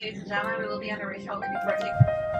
Ladies and gentlemen, we will be on a race shortly before taking.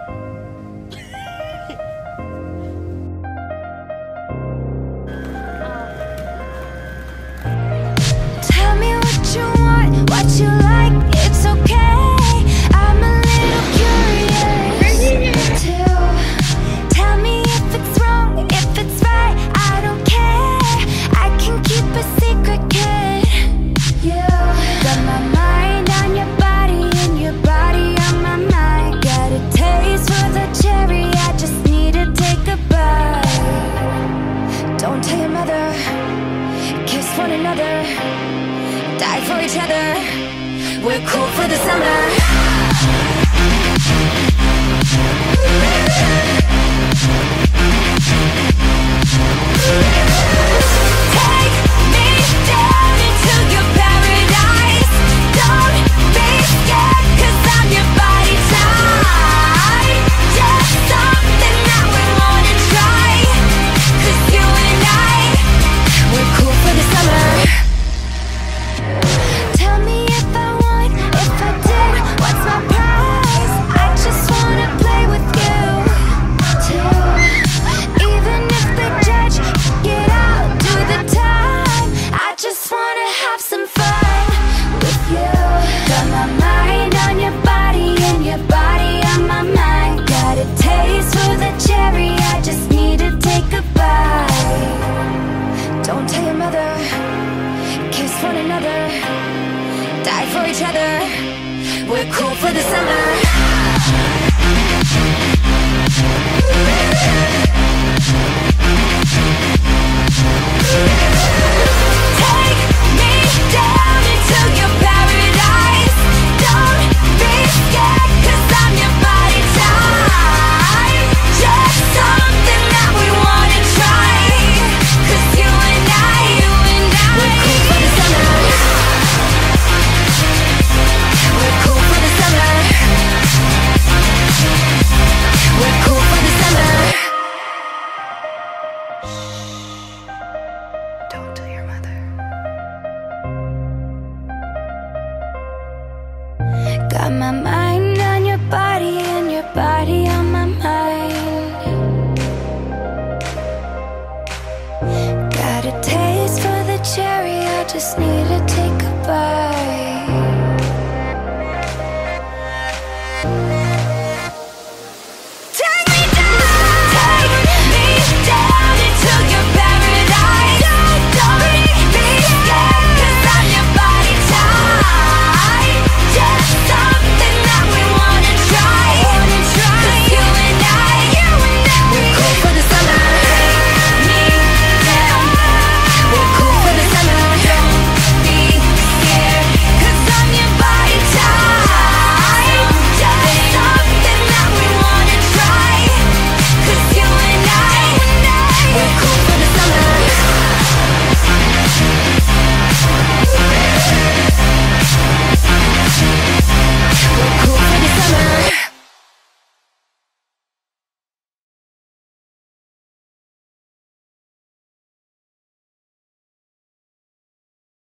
Tell me what you want, what you like, it's okay. I'm a little curious too. Tell me if it's wrong, if it's right, I don't care. I can keep a secret, kid. You got my mind on your body and your body on my mind. Got a taste for the cherry, I just need to take a bite. Don't tell your mother, kiss one another, die for each other. We're cool for the summer. Take me down into your paradise. Don't be scared, 'cause I'm your body type. Just something that we wanna try, 'cause you and I, we're cool for the summer. Tell me if I won, if I did, what's my prize? I just wanna play with you too. Even if the judge, get out, do the time. I just wanna have some fun with you. Got my mind on your body and your body on my mind. Got a taste for the cherry, I just need to take a bite. Don't tell your mother, kiss one another, die for each other. We're cool for the summer. Take me down into your paradise. Don't be scared, 'cause I'm your body type. Just something that we wanna try, 'cause you and I, we're cool for the summer. We're cool for the summer. We're cool for the summer. Don't tell your mother. Got my mind